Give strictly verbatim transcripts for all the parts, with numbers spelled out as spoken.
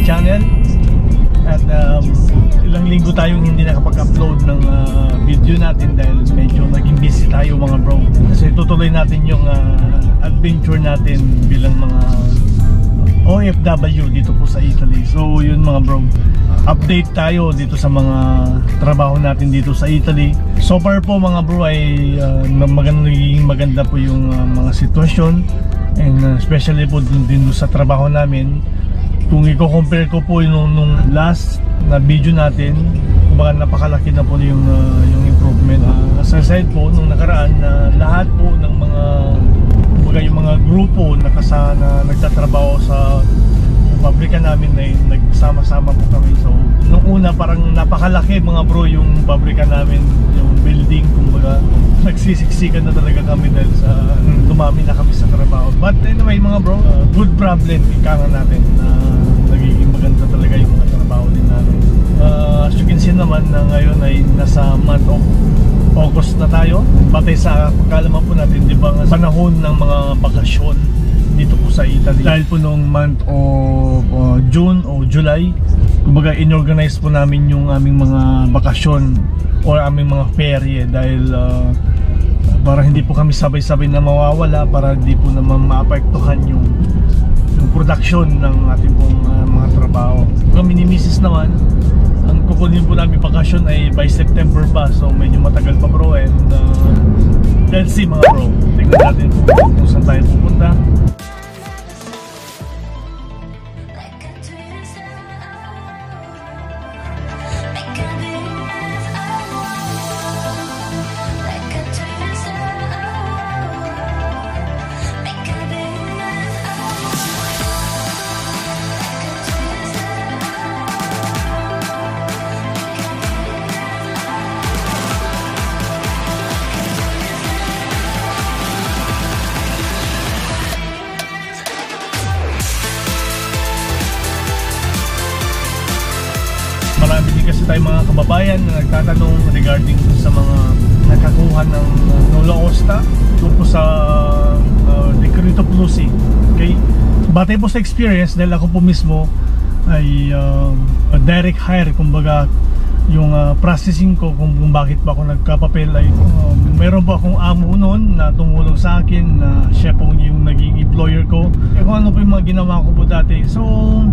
channel. At um, ilang linggo tayong hindi nakapag-upload ng uh, video natin dahil medyo naging busy tayo mga bro. So itutuloy natin yung uh, adventure natin bilang mga O F W dito po sa Italy. So yun mga bro, update tayo dito sa mga trabaho natin dito sa Italy. So far po mga bro ay uh, maganda, maganda po yung uh, mga sitwasyon. And uh, especially po din, din sa trabaho namin. Kung i-compare ko po yung nung last na video natin, kumbaga napakalaki na po yung, uh, yung improvement. Uh, as I said po, nung nakaraan na uh, lahat po ng mga kumbaga yung mga grupo na kasana nagtatrabaho sa pabrika namin na nagsama-sama po kami. So nung una parang napakalaki mga bro yung pabrika namin, yung building, kumbaga nagsisiksikan na talaga kami dahil sa uh, dumami na kami sa trabaho. But anyway mga bro, uh, good problem ika nga natin na uh, nagiging maganda talaga yung mga trabaho din namin. Uh, as you can see naman na ngayon ay nasa month of August na tayo. Batay sa pagkalaman po natin, di ba, panahon ng mga bakasyon dito po sa Italy. Dahil po noong month of uh, June o July, kumbaga inorganize po namin yung aming mga bakasyon o aming mga perye dahil uh, para hindi po kami sabay-sabay na mawawala, para hindi po naman maapektuhan yung, yung production ng ating pong uh, mga trabaho. Kung minimisis naman, ang kukunin po namin bakasyon ay by September pa, so medyo matagal pa bro. And uh, let's see mga bro, tingnan natin kung saan tayo pupunta. Marami din kasi tayo mga kababayan na nagtatanong regarding sa mga nakakuha ng uh, Nulla Osta po sa uh, Decreto Plusi. Okay? Batay po sa experience dahil ako po mismo ay uh, direct hire, kumbaga yung uh, processing ko kung, kung bakit ba ako nagkapapel ay uh, meron po akong amo noon na tumulong sa akin na siya po yung naging employer ko. E kung ano po yung mga ginawa ko po dati. So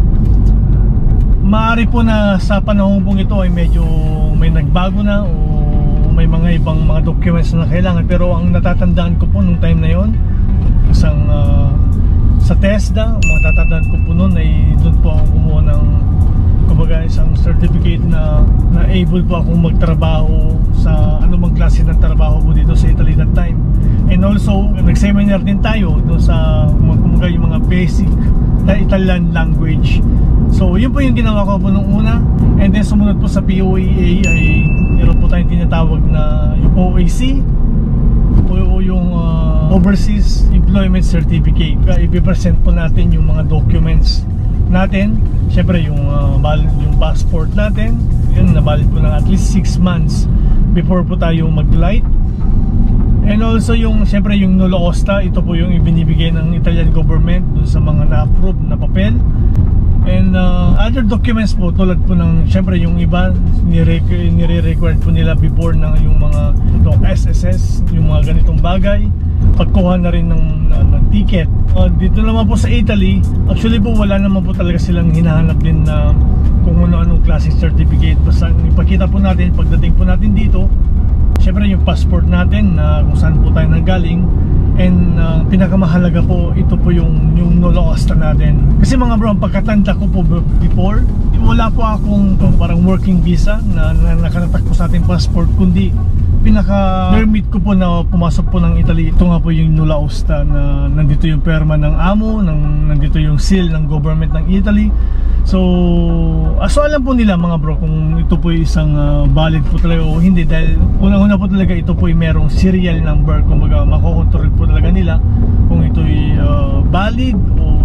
maaari po na sa panahon pong ito ay medyo may nagbago na o may mga ibang mga documents na kailangan, pero ang natatandaan ko po nung time na yon, isang uh, sa TESDA, mga natatandaan ko po noon ay doon po ako kumuha ng kumbaga isang certificate na na able po akong magtrabaho sa anumang klase ng trabaho po dito sa Italy that time. And also nag-seminar din tayo doon sa kumbaga yung mga basic na Italian language. So yun po yung ginawa ko po nung una. And then sumunod po sa P O E A ay meron po tayong tinatawag na yung O A C o, o yung uh, Overseas Employment Certificate. Ipipresent po natin yung mga documents natin. Siyempre yung, uh, yung passport natin, yun na valid po ng at least six months before po tayo mag-flight. And also yung siyempre yung Nulla Osta, ito po yung ibinibigay ng Italian government dun sa mga na-approve na papel. And uh, other documents po tulad po ng siyempre yung iba nire-required po nila before ng yung mga ito, S S S, yung mga ganitong bagay, pagkuha na rin ng, uh, ng ticket. Uh, dito naman po sa Italy, actually po wala naman po talaga silang hinahanap din na kung ano-anong klaseng certificate. Basta ipakita po natin pagdating po natin dito, siyempre yung passport natin na uh, kung saan po tayo nanggaling. And uh, pinakamahalaga po, ito po yung, yung Nulla Osta natin. Kasi mga bro, ang pagkatanda ko po before, wala po akong parang working visa na, na nakatatak po sa ating passport, kundi pinaka permit ko po na pumasok po ng Italy. Ito nga po yung Nulla Osta na nandito yung perma ng amo, ng, nandito yung seal ng government ng Italy. So, so alam po nila mga bro kung ito po isang uh, valid po talaga o hindi, dahil unang-una po talaga ito po ay merong serial number, kumbaga makokontrol po talaga nila kung ito ay uh, valid o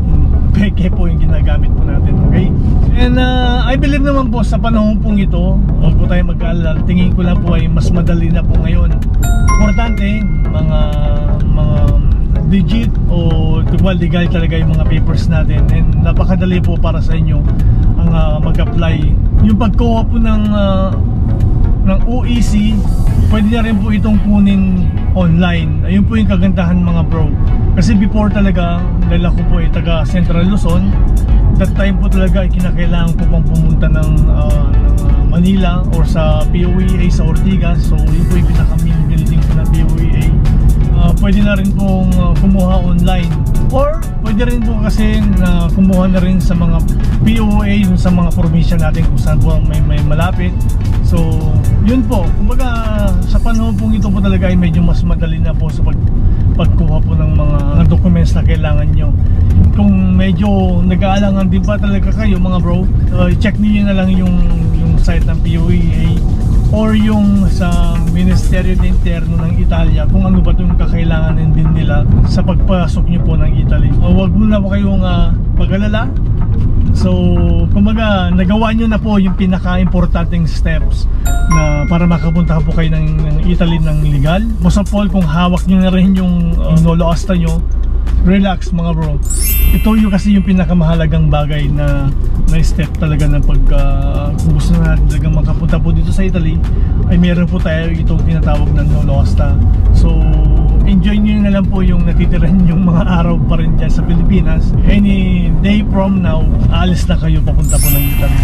peke po yung ginagamit po natin. Okay? And uh, I believe naman po sa panahon pong ito, huwag po tayo mag-aalala, tingin ko lang po ay mas madali na po ngayon. Importante, mga mga legit o well, legal talaga yung mga papers natin, and napakadali po para sa inyo ang uh, mag-apply. Yung pagkuha po ng uh, ng O E C, pwede na rin po itong kunin online. Ayun po yung kagandahan mga bro, kasi before talaga, dahil ako po ay taga Central Luzon, that time po talaga ay kinakailangan ko pang pumunta ng, uh, ng uh, Manila or sa P O E A sa Ortigas. So yun po yung pinaka-main building po ng P O E A. Uh, pwede na rin pong uh, kumuha online, or pwede rin po kasi na uh, kumuha na rin sa mga P O A sa mga probinsya natin kung saan po may, may malapit. So yun po, kumbaga sa panahon pong ito po talaga ay medyo mas madali na po sa pag, pagkuha po ng mga documents na kailangan nyo. Kung medyo nag-aalangan din pa talaga kayo mga bro, uh, check niyo na lang yung, yung site ng P O E A or yung sa Ministerio de Interno ng Italia kung ano ba itong kakailanganin din nila sa pagpasok nyo po ng Italy. O wag muna po kayong uh, mag-alala. So kumbaga nagawa nyo na po yung pinaka-importanting steps na para makapunta po kayo ng, ng Italy ng legal. Most of all, kung hawak nyo na rin yung uh, nolo asta nyo, relax mga bro. Ito yung kasi yung pinakamahalagang bagay na na step talaga ng pag uh, kung gusto na natin talagang makapunta po dito sa Italy, ay meron po tayo itong tinatawag na nolo asta. So enjoy nyo na lang po yung natitira yung mga araw pa rin dyan sa Pilipinas. Any day from now, aalis na kayo papunta po ng Italy.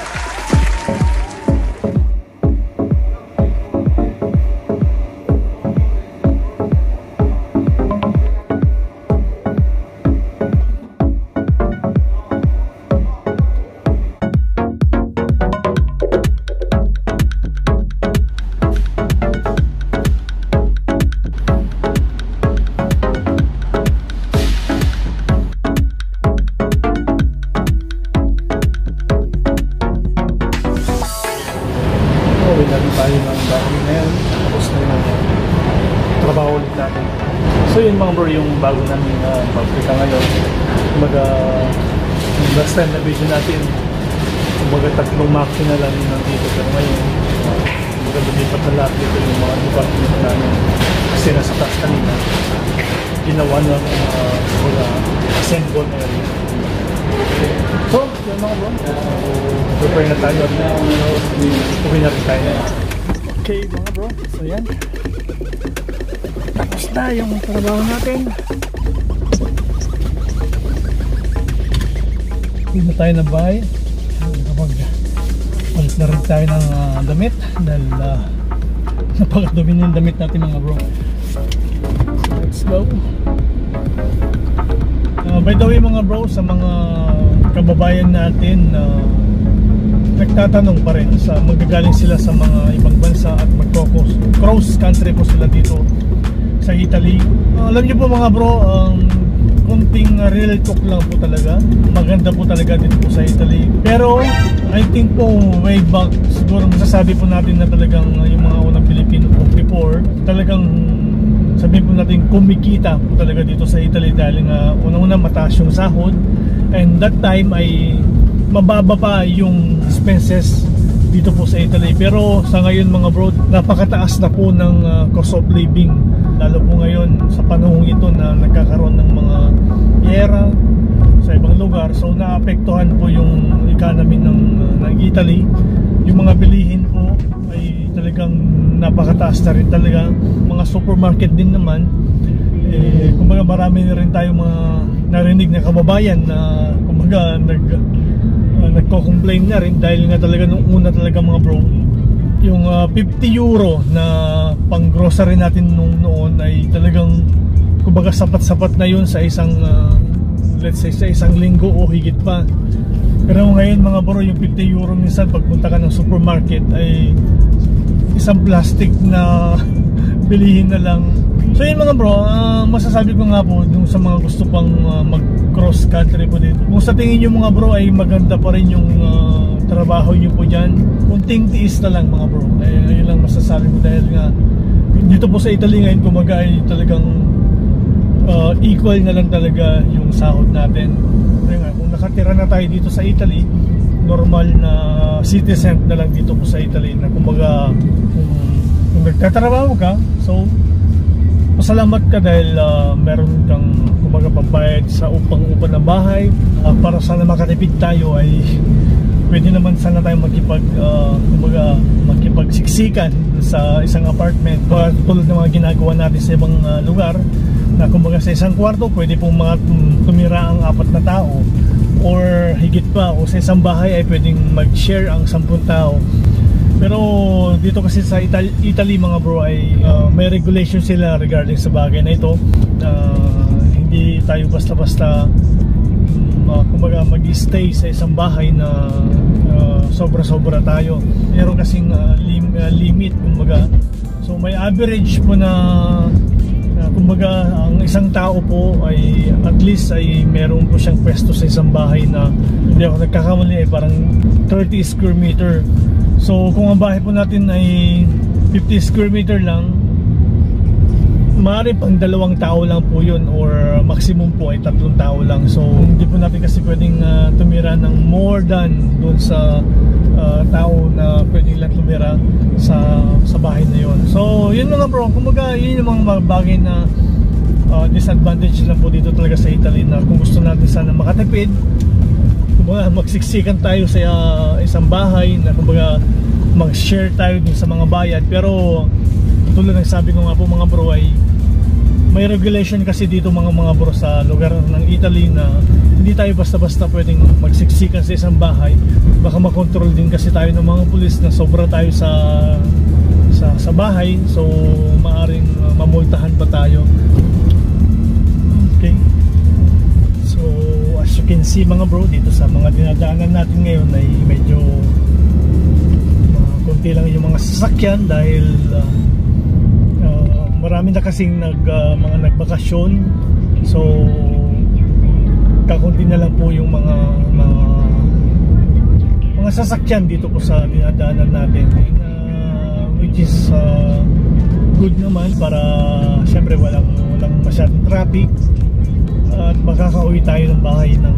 Tayo ng bahay na yan, tapos na yung trabaho ulit natin. So yun mga bro, yung bago namin uh, pabrika ngayon. Kumbaga yung last time na video natin, kumbaga tatlong makina lang yung nandito, pero ngayon uh, kumbaga lumipat na lahat dito yung mga department namin kasi nasa taas kanina ginawa ng uh, kumbaga assemble area. So yun mga bro, uh, prepare na tayo at uwi na rin tayo. Okay mga bro, so yan, tapos na yung trabaho natin. Uwi na tayo ng bahay. Kapag ulit na rin tayo ng uh, damit dahil uh, napakadumi na yung damit natin mga bro. Let's go. Uh, by the way mga bro, sa mga kababayan natin na uh, nagtatanong pa rin sa magagaling sila sa mga ibang bansa at mag-cross country po sila dito sa Italy. Uh, alam niyo po mga bro, ang um, kunting uh, real talk lang po talaga. Maganda po talaga dito po sa Italy. Pero I think po way back, siguro masasabi po natin na talagang uh, yung mga unang Pilipino po before, talagang sabihin po natin kumikita po talaga dito sa Italy dahil nga unang-una mataas yung sahod, and that time ay mababa pa yung expenses dito po sa Italy. Pero sa ngayon mga bro, napakataas na po ng uh, cost of living, lalo po ngayon sa panahong ito na nagkakaroon ng mga giyera sa ibang lugar. So naapektuhan po yung economy ng, uh, ng Italy. Yung mga bilihin po ay talagang napakataas na rin talaga. Mga supermarket din naman, eh, kumbaga marami na rin tayo mga narinig na kababayan na kumbaga nag Uh, nagko-complain na rin dahil nga talaga nung una talaga mga bro, yung uh, fifty euro na pang grocery natin nung noon ay talagang kumbaga sapat-sapat na yun sa isang uh, let's say sa isang linggo o higit pa. Pero ngayon mga bro, yung fifty euro minsan pagpunta ka ng supermarket ay isang plastic na bilihin na lang. So yun mga bro, uh, masasabi ko nga po dun sa mga gusto pang uh, mag cross country po dito, kung sa tingin nyo mga bro ay maganda pa rin yung uh, trabaho nyo po dyan, kunting tiis na lang mga bro. Ay, yun lang masasabi ko dahil nga dito po sa Italy ngayon kumaga ay talagang uh, equal na lang talaga yung sahod natin. Kaya nga, kung nakatira na tayo dito sa Italy, normal na citizen na lang dito po sa Italy na kumbaga kung, kung nagtatrabaho ka, so pasalamat ka dahil uh, meron kang kumbaga pambayad sa upang-upa na bahay. Uh, para sana makatipid tayo ay pwede naman sana tayo magkipag uh, kumbaga magkipagsiksikan sa isang apartment, uh, tulad ng mga ginagawa natin sa ibang uh, lugar na kumbaga sa isang kwarto pwede pong mga tumira ang apat na tao or higit pa, o sa isang bahay ay pwedeng mag-share ang sampung tao. Pero dito kasi sa Italy, Italy mga bro ay uh, may regulation sila regarding sa bagay na ito. Uh, hindi tayo basta-basta uh, kumbaga mag-stay sa isang bahay na uh, sobra-sobra tayo. Meron kasing uh, lim uh, limit kumbaga. So may average po na uh, kumbaga ang isang tao po ay at least ay meron po siyang pwesto sa isang bahay na hindi ako nagkakamali ay parang thirty square meter. So kung ang bahay po natin ay fifty square meter lang, maaari pang dalawang tao lang po yun, or maximum po ay tatlong tao lang. So hindi po natin kasi pwedeng uh, tumira ng more than doon sa uh, tao na pwedeng lang tumira sa, sa bahay na yun. So yun mga bro, kumbaga yun yung mga bagay na uh, disadvantage lang po dito talaga sa Italy, na kung gusto natin sana makatipid, kumbaga magsiksikan tayo sa uh, isang bahay na kumbaga mag-share tayo din sa mga bayad. Pero tulad ng sabi ko nga po mga bro ay may regulation kasi dito mga mga bro sa lugar ng Italy na hindi tayo basta-basta pwedeng magsiksikan sa isang bahay. Baka makontrol din kasi tayo ng mga pulis na sobra tayo sa sa, sa bahay. So maaring uh, mamultahan pa tayo. Okay. So as you can see mga bro, dito sa mga dinadaanan natin ngayon ay medyo uh, konti lang yung mga sasakyan dahil uh, uh, marami na kasing nag, uh, mga nagbakasyon. So kakunti na lang po yung mga mga, mga sasakyan dito po sa dinadaanan natin, uh, which is uh, good naman para syempre walang, walang masyadong traffic at makakauwi tayo ng bahay ng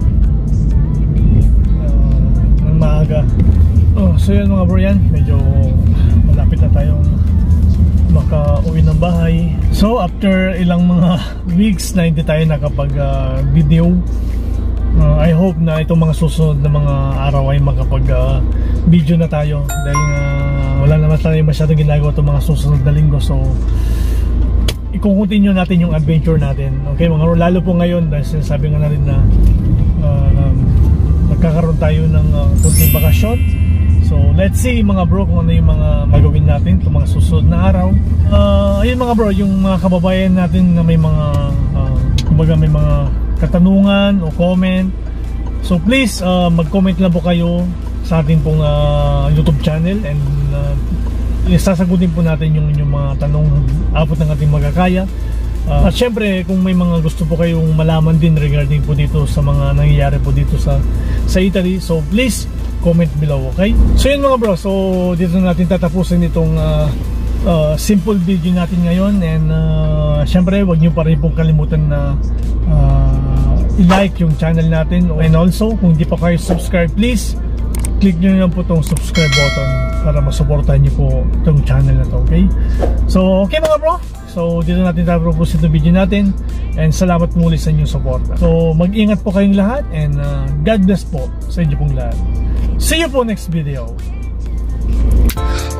uh, ng maaga. Oh, so yun mga bro, yan medyo malapit na tayong makauwi ng bahay. So after ilang mga weeks na hindi tayo nakapag uh, video, uh, I hope na itong mga susunod na mga araw ay makapag uh, video na tayo, dahil uh, wala naman tayo masyadong ginagawa itong mga susunod na linggo. So i-continue natin yung adventure natin, okay mga bro, lalo po ngayon dahil sinasabi nga natin na uh, um, magkakaroon tayo ng uh, kunting bakasyon. So let's see mga bro kung ano yung mga magawin natin itong mga susunod na araw. Uh, ayun mga bro, yung mga kababayan natin na may mga uh, kumbaga may mga katanungan o comment, so please uh, mag-comment lang po kayo sa ating pong uh, YouTube channel, and uh, sasagutin po natin yung, yung mga tanong abot ng ating magkakaya. Uh, at syempre kung may mga gusto po kayong malaman din regarding po dito sa mga nangyayari po dito sa, sa Italy, so please comment below, okay? So yun mga bro, so dito natin tatapusin itong uh, uh, simple video natin ngayon, and uh, syempre wag nyo pa rin pong kalimutan na uh, i-like yung channel natin, and also kung hindi pa kayo subscribe, please click nyo lang po itong subscribe button para masuportahan nyo po itong channel na to, okay? So okay mga bro, so dito natin tatapusin itong video natin, and salamat muli sa inyong suporta. So mag-ingat po kayong lahat, and uh, God bless po sa inyo pong lahat. See you po next video.